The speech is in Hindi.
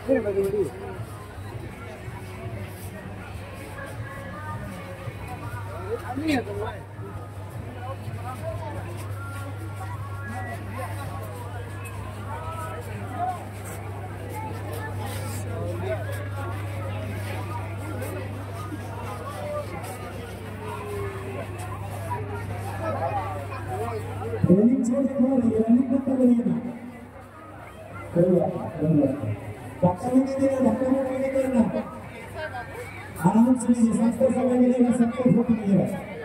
रनिंग छोड़ रनिंग करता रहिए ना धक्का नहीं देना आराम से संस्था समय मिलेगा सबको फोटो मिलेगा।